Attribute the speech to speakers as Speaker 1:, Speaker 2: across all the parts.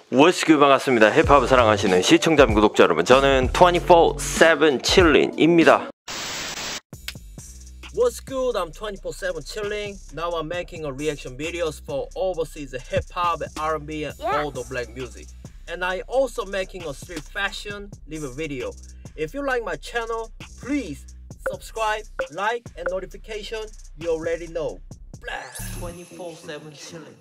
Speaker 1: What's good, 반갑습니다. 힙합을 사랑하시는 시청자 및 구독자 여러분, 저는 24/7 chilling입니다. What's good? I'm 24/7 chilling. Now I'm making a reaction videos for overseas hip hop, R&B, and all the black music. And I also making a street fashion live video. If you like my channel, please subscribe, like, and notification. You already know. 24/7 chilling.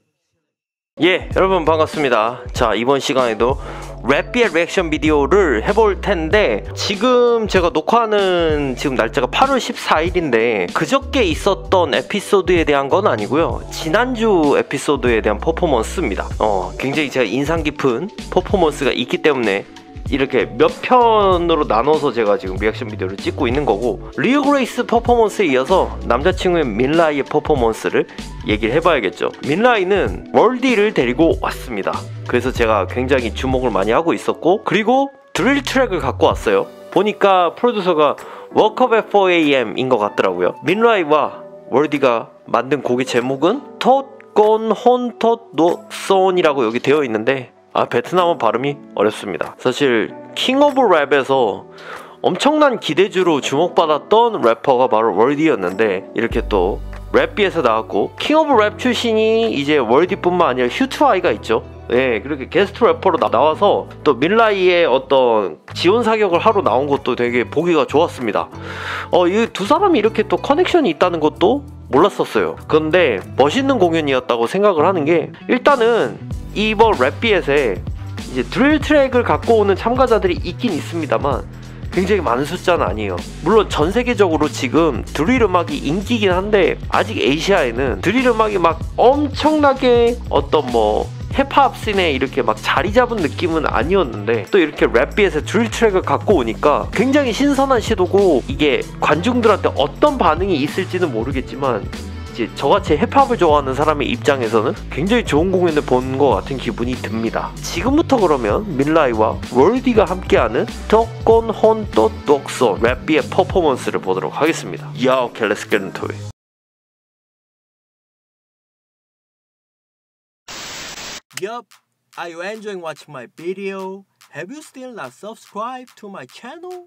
Speaker 1: 예, 여러분 반갑습니다. 자, 이번 시간에도 랩비의 리액션 비디오를 해볼 텐데, 지금 제가 녹화하는 지금 날짜가 8월 14일인데 그저께 있었던 에피소드에 대한 건 아니고요, 지난주 에피소드에 대한 퍼포먼스입니다. 굉장히 제가 인상 깊은 퍼포먼스가 있기 때문에 이렇게 몇 편으로 나눠서 제가 지금 리액션 비디오를 찍고 있는 거고, 리오 그레이스 퍼포먼스에 이어서 남자친구의 민라이의 퍼포먼스를 얘기를 해봐야겠죠. 민라이는 월디를 데리고 왔습니다. 그래서 제가 굉장히 주목을 많이 하고 있었고, 그리고 드릴 트랙을 갖고 왔어요. 보니까 프로듀서가 Woke Up at 4am 인 것 같더라고요. 민라이와 월디가 만든 곡의 제목은 톳곤 혼톳노손이라고 여기 되어 있는데, 베트남어 발음이 어렵습니다. 사실 킹 오브 랩에서 엄청난 기대주로 주목받았던 래퍼가 바로 월디였는데, 이렇게 또 랩비에서 나왔고, 킹 오브 랩 출신이 이제 월디뿐만 아니라 휴트아이가 있죠. 예, 그렇게 게스트 래퍼로 나와서 또 밀라이의 어떤 지원 사격을 하러 나온 것도 되게 보기가 좋았습니다. 이 두 사람이 이렇게 또 커넥션이 있다는 것도 몰랐었어요. 그런데 멋있는 공연이었다고 생각을 하는 게, 일단은 이번 랩비엣에 이제 드릴 트랙을 갖고 오는 참가자들이 있긴 있습니다만 굉장히 많은 숫자는 아니에요. 물론 전 세계적으로 지금 드릴 음악이 인기긴 한데, 아직 아시아에는 드릴 음악이 막 엄청나게 어떤 힙합 씬에 이렇게 막 자리 잡은 느낌은 아니었는데, 또 이렇게 랩비에서 드릴 트랙을 갖고 오니까 굉장히 신선한 시도고, 이게 관중들한테 어떤 반응이 있을지는 모르겠지만 이제 저같이 힙합을 좋아하는 사람의 입장에서는 굉장히 좋은 공연을 본 것 같은 기분이 듭니다. 지금부터 그러면 밀라이와 월디가 함께하는 톳곤 혼톳노손 랩비의 퍼포먼스를 보도록 하겠습니다. Okay, let's get into it. Yup, are you enjoying watching my video? Have you still not subscribed to my channel?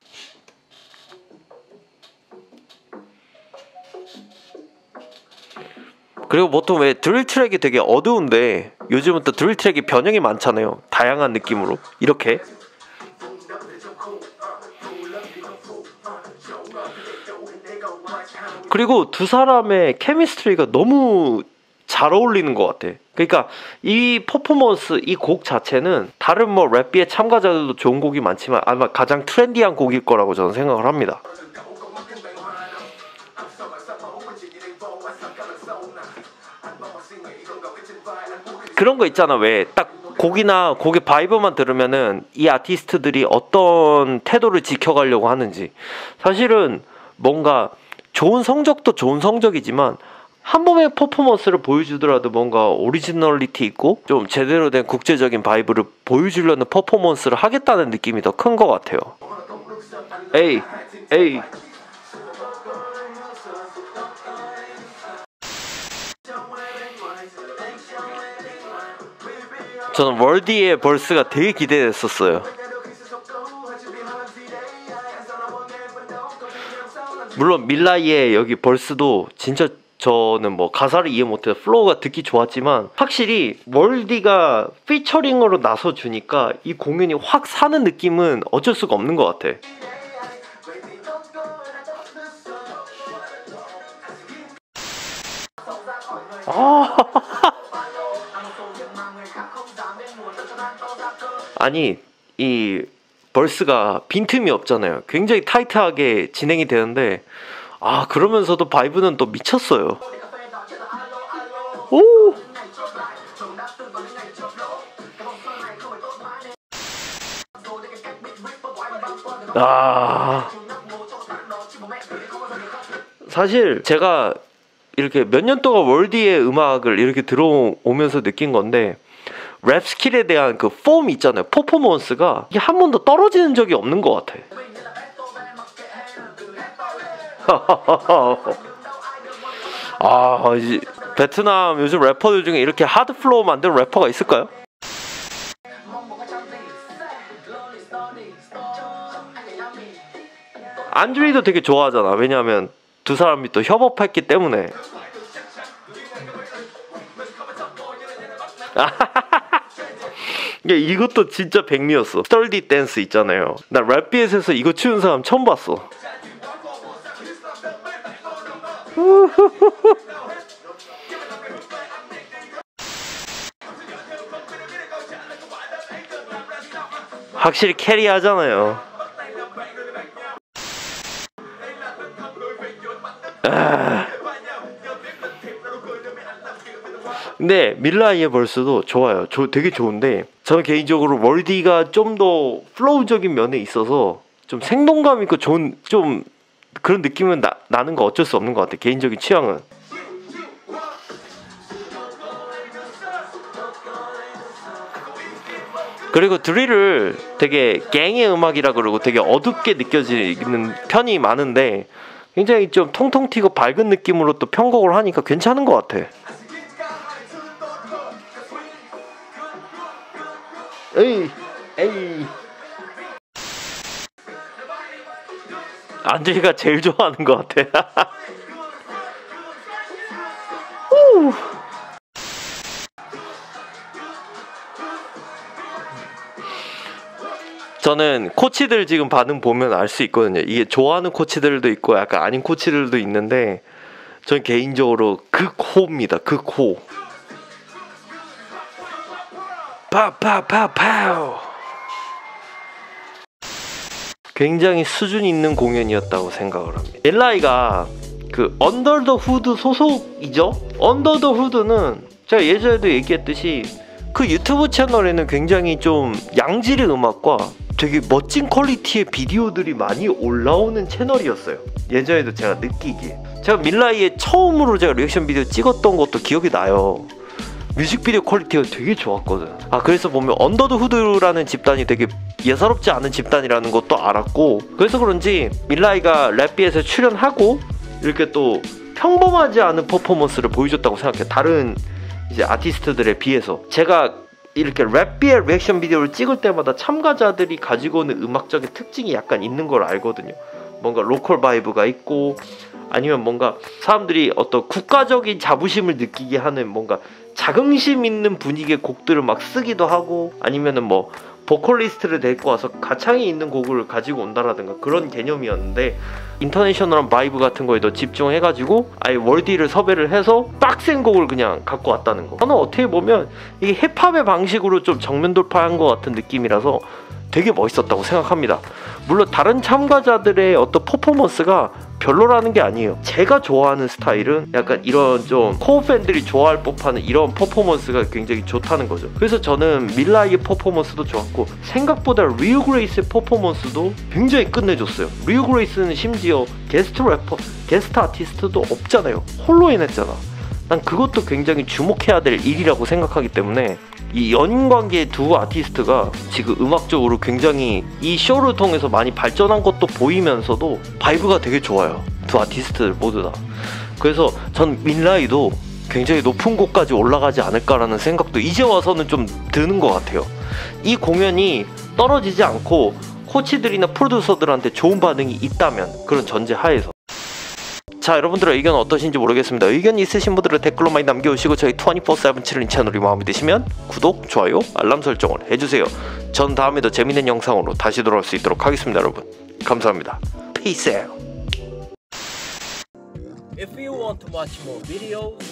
Speaker 1: 그리고 보통 왜 드릴 트랙이 되게 어두운데, 요즘은 또 드릴 트랙이 변형이 많잖아요. 다양한 느낌으로 이렇게. 그리고 두 사람의 케미스트리가 너무 잘 어울리는 것 같아. 그러니까 이 퍼포먼스, 이 곡 자체는 다른 랩비의 참가자들도 좋은 곡이 많지만 아마 가장 트렌디한 곡일 거라고 저는 생각을 합니다. 그런 거 있잖아, 왜 딱 곡이나 곡의 바이브만 들으면은 이 아티스트들이 어떤 태도를 지켜가려고 하는지. 사실은 뭔가 좋은 성적도 좋은 성적이지만 한 번의 퍼포먼스를 보여주더라도 뭔가 오리지널리티 있고 좀 제대로 된 국제적인 바이브를 보여주려는 퍼포먼스를 하겠다는 느낌이 더 큰 것 같아요. 에이. 저는 월디의 벌스가 되게 기대됐었어요. 물론 밀라이의 여기 벌스도 진짜 저는 가사를 이해 못해서 플로우가 듣기 좋았지만, 확실히 월디가 피처링으로 나서주니까 이 공연이 확 사는 느낌은 어쩔 수가 없는 것 같아. 아니, 이 벌스가 빈틈이 없잖아요. 굉장히 타이트하게 진행이 되는데, 그러면서도 바이브는 또 미쳤어요. 오! 사실 제가 이렇게 몇 년 동안 월디의 음악을 이렇게 들어오면서 느낀 건데, 랩 스킬에 대한 그 폼 있잖아요, 퍼포먼스가 이게 한 번도 떨어지는 적이 없는 것 같아. 이제 베트남 요즘 래퍼들 중에 이렇게 하드 플로우 만드는 래퍼가 있을까요?
Speaker 2: 안드레이도 되게 좋아하잖아. 왜냐하면 두 사람이 또 협업했기 때문에. 이것도 진짜 백미였어. 스털디 댄스 있잖아요. 나 랩비엣에서 이거 추는 사람 처음 봤어. 확실히 캐리하잖아요. 근데 밀라이의 벌스도 좋아요. 되게 좋은데 저는 개인적으로 월디가 좀 더 플로우적인 면에 있어서 좀 생동감 있고 좋은 좀 그런 느낌은 나는 거 어쩔 수 없는 것 같아. 개인적인 취향은. 그리고 드릴을 되게 갱의 음악이라 그러고 되게 어둡게 느껴지는 편이 많은데 굉장히 좀 통통 튀고 밝은 느낌으로 또 편곡을 하니까 괜찮은 것 같아. 에이. 안드레가 제일 좋아하는 것 같아. 저는 코치들 지금 반응 보면 알 수 있거든요. 이게 좋아하는 코치들도 있고 약간 아닌 코치들도 있는데 전 개인적으로 극호입니다. 극호. 파파파파우. 굉장히 수준 있는 공연이었다고 생각을 합니다. 밀라이가 그 언더 더 후드 소속이죠. 언더 더 후드는 제가 예전에도 얘기했듯이 그 유튜브 채널에는 굉장히 좀 양질의 음악과 되게 멋진 퀄리티의 비디오들이 많이 올라오는 채널이었어요. 예전에도 제가 느끼기에. 제가 밀라이의 처음으로 제가 리액션 비디오 찍었던 것도 기억이 나요. 뮤직비디오 퀄리티가 되게 좋았거든. 그래서 보면 언더 더 후드라는 집단이 되게 예사롭지 않은 집단이라는 것도 알았고, 그래서 그런지 밀라이가 랩비에서 출연하고 이렇게 또 평범하지 않은 퍼포먼스를 보여줬다고 생각해요. 다른 이제 아티스트들에 비해서. 제가 이렇게 랩비의 리액션 비디오를 찍을 때마다 참가자들이 가지고 오는 음악적인 특징이 약간 있는 걸 알거든요. 뭔가 로컬 바이브가 있고, 아니면 뭔가 사람들이 어떤 국가적인 자부심을 느끼게 하는 뭔가 자긍심 있는 분위기의 곡들을 막 쓰기도 하고, 아니면은 뭐 보컬리스트를 데리고 와서 가창이 있는 곡을 가지고 온다라든가 그런 개념이었는데, 인터내셔널한 바이브 같은 거에 더 집중해가지고 아예 월디를 섭외를 해서 빡센 곡을 그냥 갖고 왔다는 거. 저는 어떻게 보면 이게 힙합의 방식으로 좀 정면 돌파한 것 같은 느낌이라서 되게 멋있었다고 생각합니다. 물론 다른 참가자들의 어떤 퍼포먼스가 별로라는 게 아니에요. 제가 좋아하는 스타일은 약간 이런 좀 코어 팬들이 좋아할 법한 이런 퍼포먼스가 굉장히 좋다는 거죠. 그래서 저는 밀라이의 퍼포먼스도 좋았고, 생각보다 리우 그레이스의 퍼포먼스도 굉장히 끝내줬어요. 리우 그레이스는 심지어 게스트 래퍼, 게스트 아티스트도 없잖아요. 홀로 해냈잖아. 난 그것도 굉장히 주목해야 될 일이라고 생각하기 때문에 이 연인관계의 두 아티스트가 지금 음악적으로 굉장히 이 쇼를 통해서 많이 발전한 것도 보이면서도 바이브가 되게 좋아요. 두 아티스트들 모두 다. 그래서 전 밀라이도 굉장히 높은 곳까지 올라가지 않을까라는 생각도 이제 와서는 좀 드는 것 같아요. 이 공연이 떨어지지 않고 코치들이나 프로듀서들한테 좋은 반응이 있다면, 그런 전제 하에서. 자, 여러분들의 의견은 어떠신지 모르겠습니다. 의견 있으신 분들은 댓글로 많이 남겨주시고, 저희 24/7 칠린 채널이 마음에 드시면 구독, 좋아요, 알람 설정을 해주세요. 전 다음에도 재밌는 영상으로 다시 돌아올 수 있도록 하겠습니다. 여러분 감사합니다. Peace out.
Speaker 1: If you want to watch more videos,